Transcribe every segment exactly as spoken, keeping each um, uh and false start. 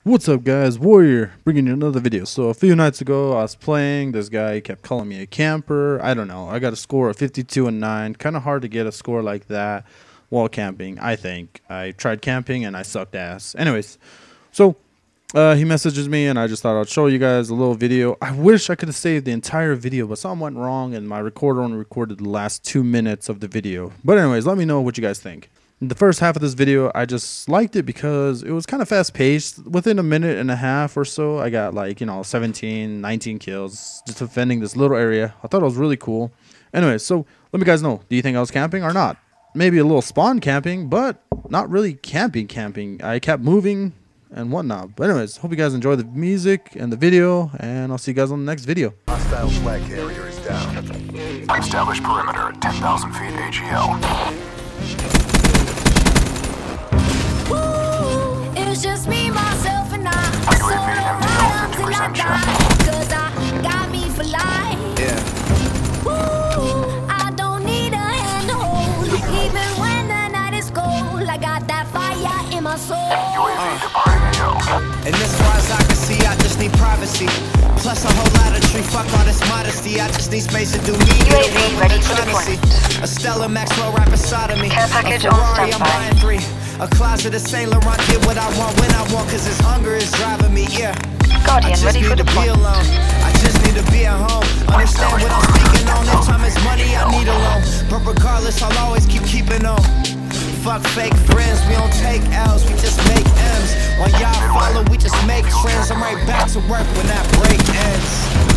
What's up guys, Warrior, bringing you another video. So a few nights ago I was playing, this guy kept calling me a camper. I don't know, I got a score of fifty-two and nine, kind of hard to get a score like that while camping, I think. I tried camping and I sucked ass. Anyways, so uh, he messages me and I just thought I'd show you guys a little video. I wish I could have saved the entire video, but something went wrong and my recorder only recorded the last two minutes of the video. But anyways, let me know what you guys think. The first half of this video, I just liked it because it was kind of fast paced. Within a minute and a half or so, I got like, you know, seventeen, nineteen kills just defending this little area. I thought it was really cool. Anyway, so let me guys know, do you think I was camping or not? Maybe a little spawn camping, but not really camping camping. I kept moving and whatnot. But anyways, hope you guys enjoy the music and the video, and I'll see you guys on the next video. Hostile flag carrier is down. Establish perimeter at ten thousand feet A G L. It's just me, myself, and I. Solo ride until I die. Cause I got me for life. Yeah. Woo, I don't need a hand to hold. Even when the night is cold, I got that fire in my soul. U A V departing A O. And as far as I can see, I just need privacy. Plus a whole lot of tree, fuck all this modesty. I just need space to do me. U A V ready for deployment. A Stella Maxwell right beside of me. Care package a on Ferrari, I'm standby. buying three. A closet of Saint Laurent, get what I want when I want, cause this hunger is driving me, yeah. Guardian I just ready need for to be deployment. alone. I just need to be at home. Understand what I'm speaking on. In time is money, I need a loan. But regardless, I'll always keep keeping on. Fuck fake friends, we don't take L's, we just make M's. While y'all follow, we just make trends. I'm right back to work when that break ends.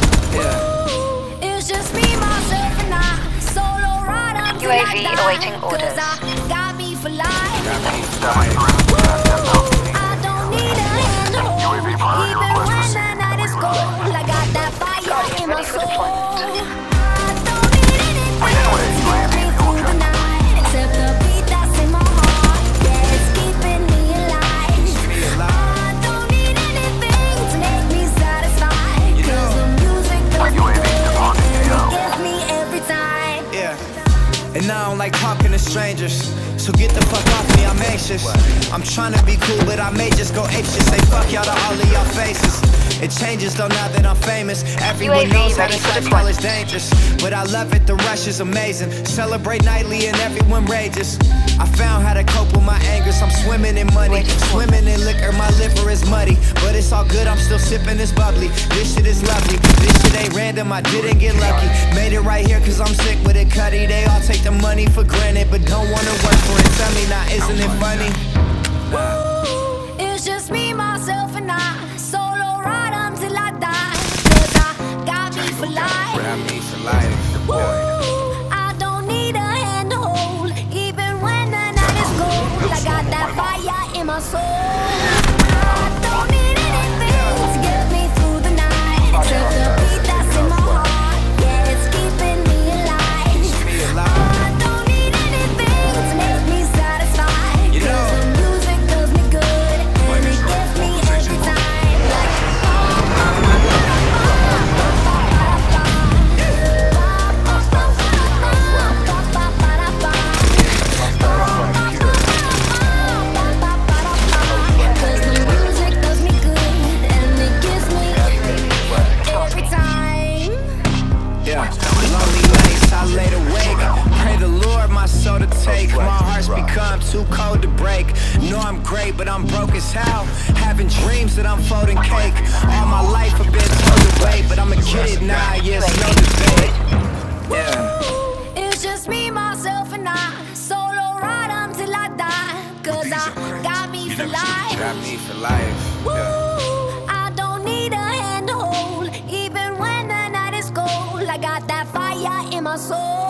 Yeah. It's just me, myself, and I. Solo ride until U A I V die. awaiting orders. Cause I got me for life. Establish perimeter at ten thousand feet. I don't need a hand to hold. U A V priority Even request when received. the night is cold, I got that fire Guardian in my ready for soul. deployment. I don't need anything to get me through the night, except the beat that's in my heart. Yeah, it's keeping me alive. I don't need anything to make me satisfied, cause the music does me U A V good, departing and A O. it gets me every time. Yeah. And I don't like talking to strangers, so get the fuck off me, I'm anxious. I'm trying to be cool, but I may just go apeshit. Say fuck y'all to all of y'all faces. It changes though now that I'm famous. Everyone U A V knows how ready this for lifestyle deployment. is dangerous, but I love it, the rush is amazing. Celebrate nightly and everyone rages. I found how to cope with my anger, so I'm swimming in money, swimming in liquor, my liver is muddy. But it's all good, I'm still sipping this bubbly. This shit is lovely, this shit ain't random, I didn't get lucky. Made it right here cause I'm sick with it, cutty. They all take the money for granted, but don't wanna work for it. Tell me now, isn't it funny? Ooh, it's just me, myself, and I. Solo ride until I die, cause I got me for life. Grab me for life. Ooh, I don't need a hand to hold. Even when the night is cold, I got that fire in my soul. I don't need anything to get me through the night, except the beat that's in my heart. Yeah, it's keeping me alive. I don't need anything to make me satisfied, You know. cause the music does me good, and it gets me every time. Like, cause the music does me good, and it gives me every time. Yeah, lonely nights, I laid awake. Pray the Lord my soul to take. My heart's become too cold to break. Know I'm great, but I'm broke as hell. Having dreams that I'm folding cake. All my life I've been told to wait, but I'ma get it now, yes, no debate. Yeah. It's just me, myself, and I. Solo ride until I die, cause I got me for life. Got me for life. Ooh, I don't need a hand to hold. Even when the night is cold, I got that fire in my soul.